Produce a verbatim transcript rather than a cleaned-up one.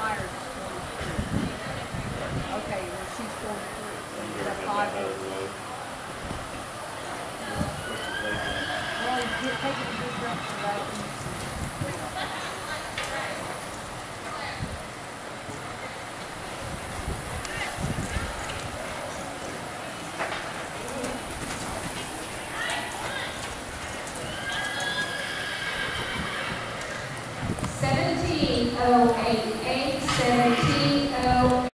Myers is forty-three. Okay, well, she's forty-three. So you got five over. Well, you get taking a good direction, right? seventeen oh eight, eight seventeen.